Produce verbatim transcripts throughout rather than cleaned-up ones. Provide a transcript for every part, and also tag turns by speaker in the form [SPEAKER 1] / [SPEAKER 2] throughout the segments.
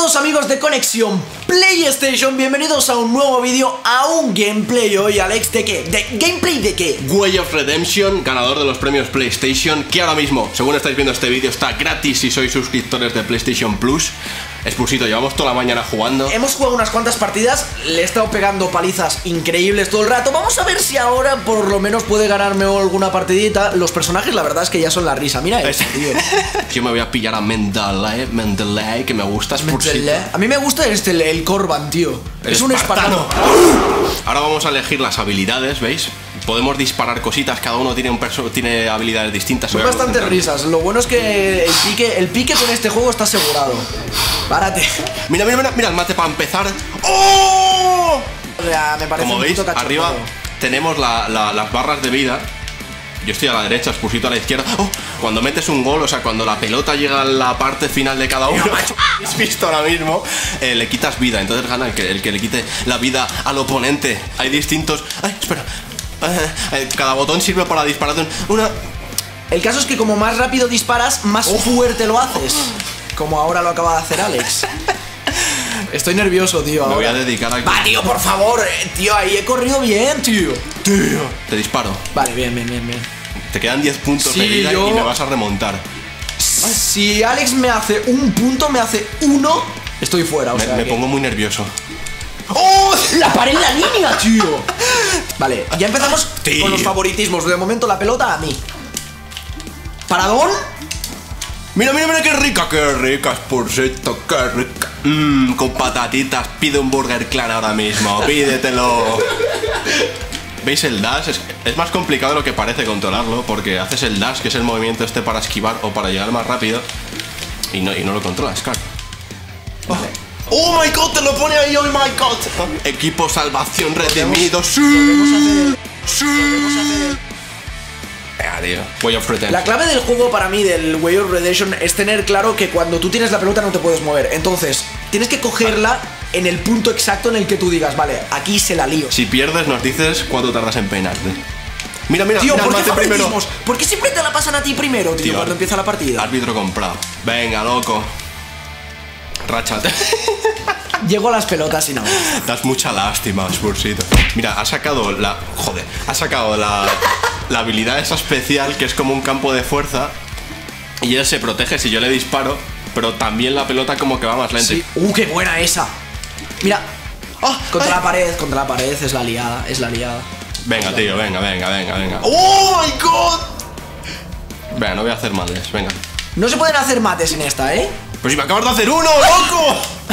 [SPEAKER 1] todos amigos de Conexión PlayStation, bienvenidos a un nuevo vídeo, a un gameplay hoy, Alex, ¿de qué? ¿De gameplay de qué?
[SPEAKER 2] Way of Redemption, ganador de los premios PlayStation, que ahora mismo, según estáis viendo este vídeo, está gratis si sois suscriptores de PlayStation Plus. Expulsito, llevamos toda la mañana jugando.
[SPEAKER 1] Hemos jugado unas cuantas partidas, le he estado pegando palizas increíbles todo el rato. Vamos a ver si ahora por lo menos puede ganarme alguna partidita. Los personajes la verdad es que ya son la risa, mira eso, tío.
[SPEAKER 2] Yo me voy a pillar a Mendeley, Mendeley, que me gusta Expulsito.
[SPEAKER 1] A mí me gusta este, el, el Corban, tío.
[SPEAKER 2] El
[SPEAKER 1] es un espartano.
[SPEAKER 2] Ahora vamos a elegir las habilidades, ¿veis? Podemos disparar cositas, cada uno tiene, un perso tiene habilidades distintas.
[SPEAKER 1] Son bastantes risas, lo bueno es que el pique, el pique con este juego está asegurado. Párate.
[SPEAKER 2] Mira, mira, mira, mira el mate para empezar. ¡Oh!
[SPEAKER 1] Ya, me parece.
[SPEAKER 2] Como
[SPEAKER 1] un
[SPEAKER 2] veis,
[SPEAKER 1] puto
[SPEAKER 2] arriba tenemos la, la, las barras de vida. Yo estoy a la derecha, Expulsito a la izquierda. ¡Oh! Cuando metes un gol, o sea, cuando la pelota llega a la parte final de cada uno, ¿has visto ahora mismo? Eh, le quitas vida, entonces gana el que, el que le quite la vida al oponente. Hay distintos... ¡Ay, espera! Eh, cada botón sirve para disparar una...
[SPEAKER 1] El caso es que como más rápido disparas, más oh. fuerte lo haces. Como ahora lo acaba de hacer Alex. Estoy nervioso, tío.
[SPEAKER 2] Me
[SPEAKER 1] ahora.
[SPEAKER 2] voy a dedicar a...
[SPEAKER 1] Va, tío, por favor, eh, tío, ahí he corrido bien, tío.
[SPEAKER 2] Tío. Te disparo.
[SPEAKER 1] Vale, bien, bien, bien, bien.
[SPEAKER 2] Te quedan diez puntos
[SPEAKER 1] sí,
[SPEAKER 2] de vida
[SPEAKER 1] yo...
[SPEAKER 2] y me vas a remontar.
[SPEAKER 1] Si Alex me hace un punto, me hace uno, estoy fuera, o
[SPEAKER 2] me,
[SPEAKER 1] sea
[SPEAKER 2] Me
[SPEAKER 1] que...
[SPEAKER 2] pongo muy nervioso.
[SPEAKER 1] ¡Oh! ¡La paré en la línea, tío! Vale, ya empezamos
[SPEAKER 2] tío.
[SPEAKER 1] con los favoritismos. De momento la pelota a mí. ¿Paradón?
[SPEAKER 2] Mira, mira, mira qué rica, qué rica, Expulsito, qué rica. Mmm, con patatitas. Pide un Burger Clan ahora mismo, pídetelo. ¿Veis el dash? Es, es más complicado de lo que parece controlarlo, porque haces el dash, que es el movimiento este para esquivar o para llegar más rápido, y no, y no lo controlas, claro. Vale. ¡Oh my god! ¡Te lo pone ahí! ¡Oh my god! Equipo Salvación Redimido. ¡Sí! ¡Sí! Venga, tío. Way of Redemption.
[SPEAKER 1] La clave del juego para mí, del Way of Redemption, es tener claro que cuando tú tienes la pelota no te puedes mover. Entonces, tienes que cogerla en el punto exacto en el que tú digas, vale, aquí se la lío.
[SPEAKER 2] Si pierdes, nos dices cuánto tardas en peinarte. Mira, mira,
[SPEAKER 1] tío,
[SPEAKER 2] mira,
[SPEAKER 1] ¿por qué
[SPEAKER 2] primero.
[SPEAKER 1] ¿Por qué siempre te la pasan a ti primero, tío, tío cuando empieza la partida?
[SPEAKER 2] Árbitro comprado. Venga, loco. Ráchate.
[SPEAKER 1] Llego a las pelotas y no.
[SPEAKER 2] Das mucha lástima, Expulsito. Mira, ha sacado la... Joder. Ha sacado la, la habilidad esa especial, que es como un campo de fuerza. Y él se protege si yo le disparo, pero también la pelota como que va más lenta.
[SPEAKER 1] Sí. ¡Uh, qué buena esa! Mira. Oh, contra ay. la pared, contra la pared, es la liada, es la liada.
[SPEAKER 2] Venga, tío, venga, venga, venga, venga. ¡Oh, my God! Venga, no voy a hacer males, venga.
[SPEAKER 1] No se pueden hacer mates en esta, ¿eh?
[SPEAKER 2] Pues si me acabas de hacer uno, loco.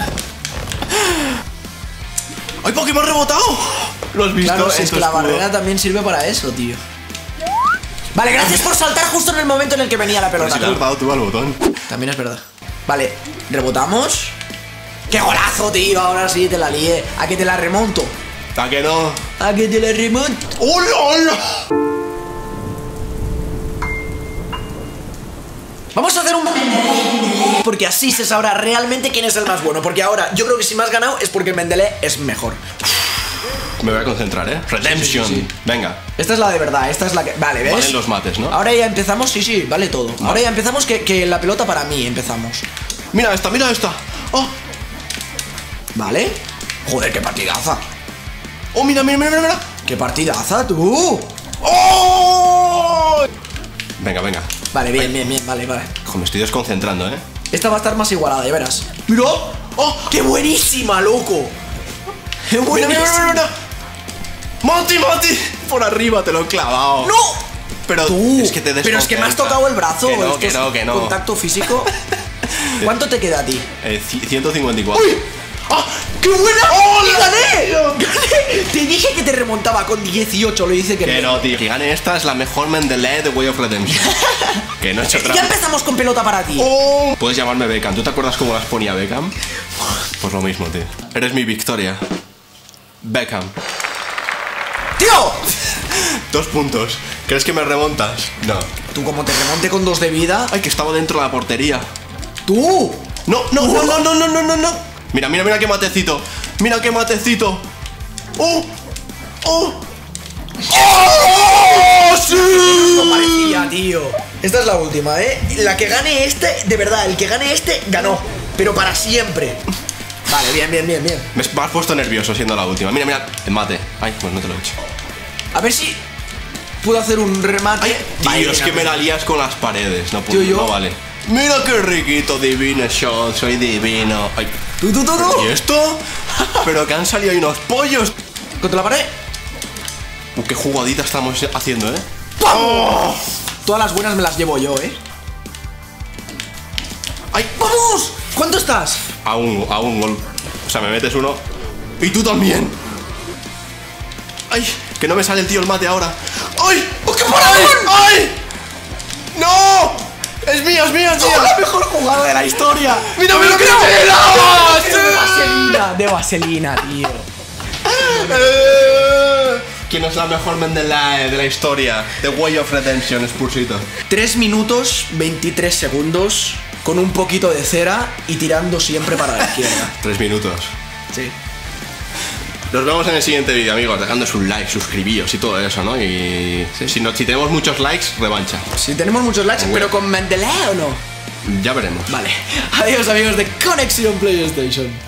[SPEAKER 2] ¡Ay, por qué me has rebotado! ¿Lo has visto?
[SPEAKER 1] Claro, es que la barrera también sirve para eso, tío. Vale, gracias por saltar justo en el momento en el que venía la pelota.
[SPEAKER 2] Pero si te has dado tú al botón.
[SPEAKER 1] También es verdad. Vale, rebotamos. ¡Qué golazo, tío! Ahora sí te la lié. ¿A que te la remonto?
[SPEAKER 2] ¿A que no?
[SPEAKER 1] ¿A que te la remonto?
[SPEAKER 2] ¡Hola, hola!
[SPEAKER 1] Vamos a hacer un... Porque así se sabrá realmente quién es el más bueno. Porque ahora yo creo que si me has ganado es porque Mendeley es mejor.
[SPEAKER 2] Me voy a concentrar, ¿eh? Redemption. Sí, sí, sí. Venga.
[SPEAKER 1] Esta es la de verdad, esta es la que... Vale, ¿ves?
[SPEAKER 2] Valen los mates, ¿no?
[SPEAKER 1] Ahora ya empezamos, sí, sí, vale todo. Vale. Ahora ya empezamos que, que la pelota para mí empezamos.
[SPEAKER 2] Mira esta, mira esta. Oh.
[SPEAKER 1] Vale. Joder, qué partidaza.
[SPEAKER 2] Oh, mira, mira, mira, mira.
[SPEAKER 1] Qué partidaza, tú.
[SPEAKER 2] Oh. Venga, venga.
[SPEAKER 1] Vale, bien, bien, bien, vale, vale.
[SPEAKER 2] Joder, me estoy desconcentrando, ¿eh?
[SPEAKER 1] Esta va a estar más igualada, ya verás. ¡Mira! ¡Oh! ¡Qué buenísima, loco! ¡Qué buenísima!
[SPEAKER 2] Mira, mira, mira, mira. ¡Mati, Mati! Por arriba te lo he clavado.
[SPEAKER 1] ¡No!
[SPEAKER 2] Pero
[SPEAKER 1] tú,
[SPEAKER 2] es que te
[SPEAKER 1] Pero es que me has tocado el brazo.
[SPEAKER 2] Que no, que no, que no.
[SPEAKER 1] Contacto físico. ¿Cuánto te queda a ti?
[SPEAKER 2] Eh, ciento cincuenta y cuatro.
[SPEAKER 1] ¡Uy! ¡Ah! ¡Qué buena! ¡Oh, y gané! ¡Gané! Te dije que te remontaba con dieciocho, lo dice que,
[SPEAKER 2] que no, tío. Que gane esta es la mejor Mendeley de Way of Redemption. Que no he hecho
[SPEAKER 1] Ya empezamos con pelota para ti.
[SPEAKER 2] Oh. Puedes llamarme Beckham. ¿Tú te acuerdas cómo las ponía Beckham? Pues lo mismo, tío. Eres mi victoria. Beckham.
[SPEAKER 1] ¡Tío!
[SPEAKER 2] Dos puntos. ¿Crees que me remontas? No.
[SPEAKER 1] Tú como te remonte con dos de vida.
[SPEAKER 2] Ay, que estaba dentro de la portería.
[SPEAKER 1] ¡Tú!
[SPEAKER 2] No, no, no, no, no, no, no, no, no. Mira, mira, mira qué matecito. Mira qué matecito. ¡Oh! ¡Oh! ¡Oh! ¡Sí!
[SPEAKER 1] No parecía, tío. Esta es la última, ¿eh? La que gane este, de verdad, el que gane este, ganó. Pero para siempre. Vale, bien, bien, bien, bien.
[SPEAKER 2] Me has puesto nervioso siendo la última. Mira, mira, el mate. Ay, pues no te lo he hecho.
[SPEAKER 1] A ver si puedo hacer un remate.
[SPEAKER 2] Ay, tío,
[SPEAKER 1] Vale,
[SPEAKER 2] es que me la lías con las paredes. No puedo,
[SPEAKER 1] Tío, yo-
[SPEAKER 2] no vale. Mira qué riquito, divino shot, soy divino. Ay,
[SPEAKER 1] Tú, tú, tú, tú.
[SPEAKER 2] ¿y esto? Pero que han salido ahí unos pollos.
[SPEAKER 1] Contra la pared.
[SPEAKER 2] Uh, qué jugadita estamos haciendo, ¿eh?
[SPEAKER 1] ¡Vamos! Todas las buenas me las llevo yo, ¿eh?
[SPEAKER 2] ¡Ay!
[SPEAKER 1] ¡Vamos! ¿Cuánto estás?
[SPEAKER 2] A un, a un gol. O sea, me metes uno. Y tú también. ¡Ay! Que no me sale el tío el mate ahora. ¡Ay!
[SPEAKER 1] ¡Oh, qué
[SPEAKER 2] ¡Ay!
[SPEAKER 1] maravilla!
[SPEAKER 2] ¡Ay! ¡No! ¡Es mío, es mío, es mío!
[SPEAKER 1] ¡Oh, la mejor jugada de la historia!
[SPEAKER 2] ¡Mira, mira, mira!
[SPEAKER 1] ¡De vaselina! De vaselina, tío.
[SPEAKER 2] Eh, ¿Quién es la mejor Mendeleev de la historia? The Way of Redemption, Spursito.
[SPEAKER 1] tres minutos, veintitrés segundos, con un poquito de cera y tirando siempre para la izquierda.
[SPEAKER 2] Tres minutos.
[SPEAKER 1] Sí.
[SPEAKER 2] Nos vemos en el siguiente vídeo, amigos. Dejadnos un like, suscribíos y todo eso, ¿no? Y si, no, si tenemos muchos likes, revancha.
[SPEAKER 1] Si tenemos muchos likes,
[SPEAKER 2] Bueno.
[SPEAKER 1] pero con Mendeley o no.
[SPEAKER 2] Ya veremos.
[SPEAKER 1] Vale. Adiós, amigos de Conexión PlayStation.